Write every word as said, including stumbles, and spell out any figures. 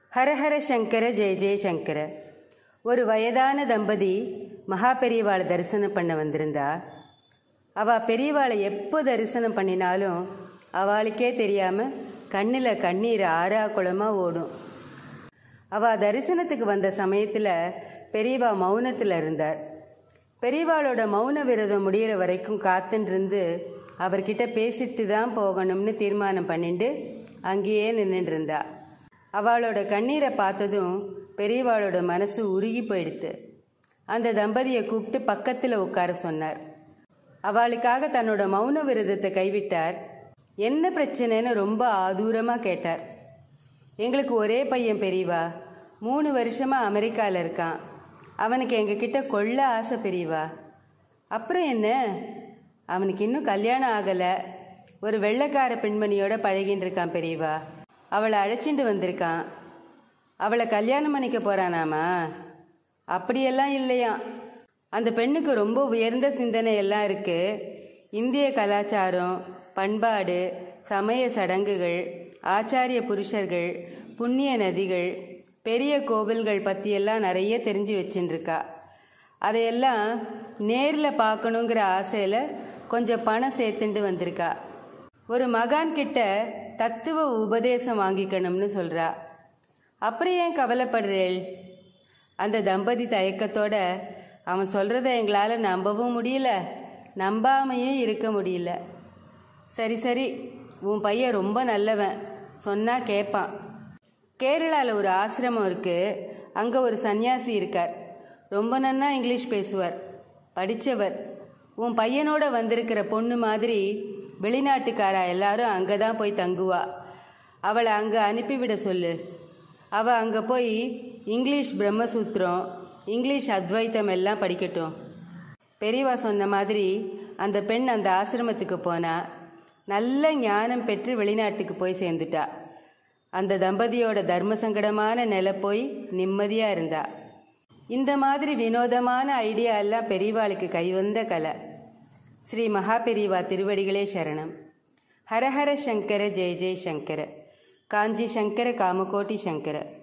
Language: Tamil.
ஹரஹர சங்கர ஜெய ஜெய சங்கர. ஒரு வயதான தம்பதி மகாபெரியவாளை தரிசனம் பண்ண வந்திருந்தா. அவள் பெரியவாளை எப்போ தரிசனம் பண்ணினாலும் அவளுக்கே தெரியாமல் கண்ணில் கண்ணீர் ஆறா குளமாக ஓடும். அவள் தரிசனத்துக்கு வந்த சமயத்தில் பெரியவா மௌனத்தில் இருந்தார். பெரியவாளோட மௌன விரதம் முடிகிற வரைக்கும் காத்துன்னு அவர்கிட்ட பேசிட்டு தான் போகணும்னு தீர்மானம் பண்ணிட்டு அங்கேயே நின்றுட்டு இருந்தா. அவளோட கண்ணீரை பார்த்ததும் பெரியவாளோட மனசு உருகி போயிடுத்து. அந்த தம்பதியை கூப்பிட்டு பக்கத்தில் உட்கார சொன்னார். அவளுக்காக தன்னோட மௌன விரதத்தை கைவிட்டார். என்ன பிரச்சனைன்னு ரொம்ப ஆதூரமாக கேட்டார். எங்களுக்கு ஒரே பையன் பெரியவா, மூணு வருஷமாக அமெரிக்காவில் இருக்கான். அவனுக்கு எங்ககிட்ட கொள்ள ஆசை பெரியவா. அப்புறம் என்ன, அவனுக்கு இன்னும் கல்யாணம் ஆகலை. ஒரு வெள்ளைக்கார பெண்மணியோட பழகின்னு இருக்கான் பெரியவா. அவளை அழைச்சிட்டு வந்திருக்கான். அவளை கல்யாணம் பண்ணிக்க போகிறானாமா? அப்படியெல்லாம் இல்லையாம். அந்த பெண்ணுக்கு ரொம்ப உயர்ந்த சிந்தனை எல்லாம் இருக்குது. இந்திய கலாச்சாரம், பண்பாடு, சமய சடங்குகள், ஆச்சாரிய புருஷர்கள், புண்ணிய நதிகள், பெரிய கோவில்கள் பற்றியெல்லாம் நிறைய தெரிஞ்சு வச்சுட்டுருக்கா. அதையெல்லாம் நேரில் பார்க்கணுங்கிற ஆசையில் கொஞ்சம் பணம் சேர்த்துட்டு வந்திருக்கா. ஒரு மகான் கிட்ட தத்துவ உபதேசம் வாங்கிக்கணும்னு சொல்கிறா. அப்புறம் ஏன் கவலைப்படுறேள்? அந்த தம்பதி தயக்கத்தோட, அவன் சொல்கிறத எங்களால் நம்பவும் முடியல, நம்பாமையும் இருக்க முடியல. சரி சரி, உன் பையன் ரொம்ப நல்லவன், சொன்னால் கேட்பான். கேரளாவில் ஒரு ஆசிரமம் இருக்குது. அங்கே ஒரு சன்னியாசி இருக்கார். ரொம்ப நன்னா இங்கிலீஷ் பேசுவார், படித்தவர். உன் பையனோட வந்திருக்கிற பொண்ணு மாதிரி வெளிநாட்டுக்காரா எல்லாரும் அங்கே தான் போய் தங்குவா. அவளை அங்கே அனுப்பிவிட சொல்லு. அவள் அங்கே போய் இங்கிலீஷ் பிரம்மசூத்திரம், இங்கிலீஷ் அத்வைத்தம் எல்லாம் படிக்கட்டும். பெரியவா சொன்ன மாதிரி அந்த பெண் அந்த ஆசிரமத்துக்கு போனா. நல்ல ஞானம் பெற்று வெளிநாட்டுக்கு போய் சேர்ந்துட்டா. அந்த தம்பதியோட தர்ம சங்கடமான நிலை போய் நிம்மதியாக இருந்தா. இந்த மாதிரி வினோதமான ஐடியா எல்லாம் பெரியவாளுக்கு கைவந்த கலை. ஸ்ரீ மகாபெரிவா திருவடிகளே சரணம். ஹரஹர சங்கர ஜெய ஜெய சங்கர. காஞ்சி சங்கர காமகோட்டி சங்கர.